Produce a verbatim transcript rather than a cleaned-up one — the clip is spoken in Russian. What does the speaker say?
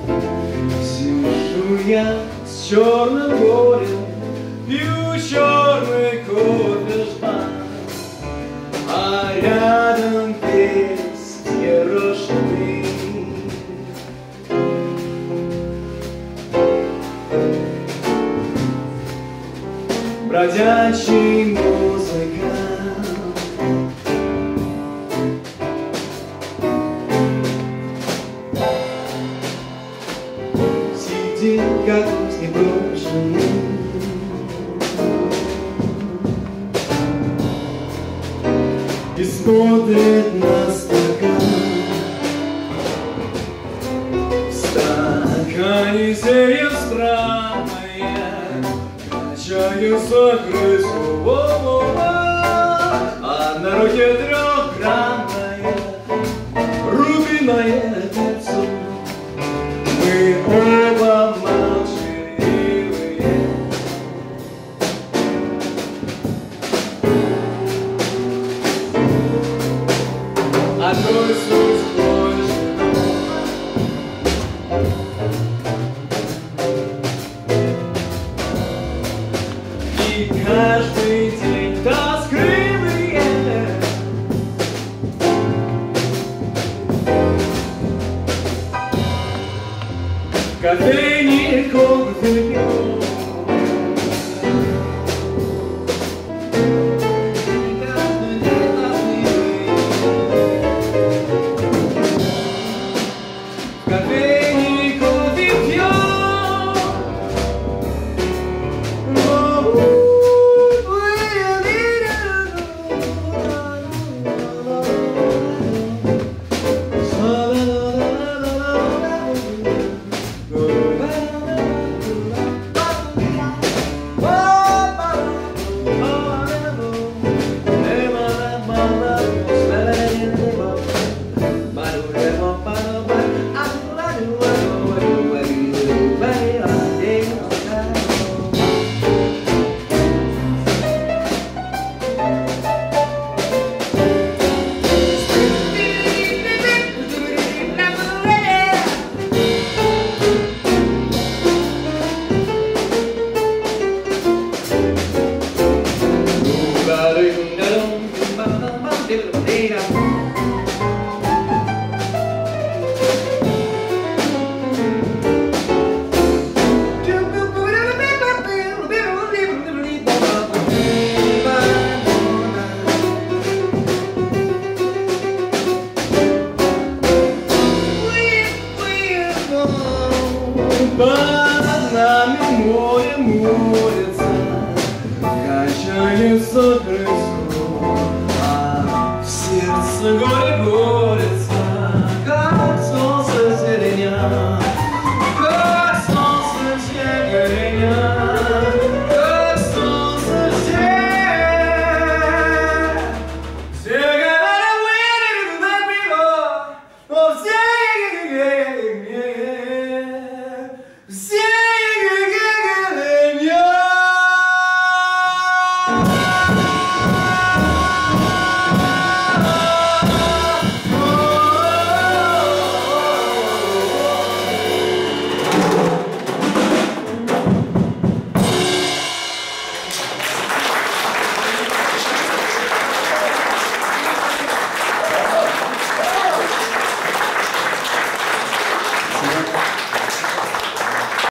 Сижу я с черным горем, пью черный кофе жман, а рядом песни рожны. Бродячий музыкант сидит, как с неброшенным, и смотрит на стакан. В стакане зелье странное, качаются крысу, а на руке трехгранная рубиновое кольцо. Мы оба молчаливые. Одной суть больше и каждый день тоскливые. Кофейник кофе пьем. Кофейник кофе пьем. Под нами море молится, качается крысу, а в сердце горе борется, как солнце зеленя.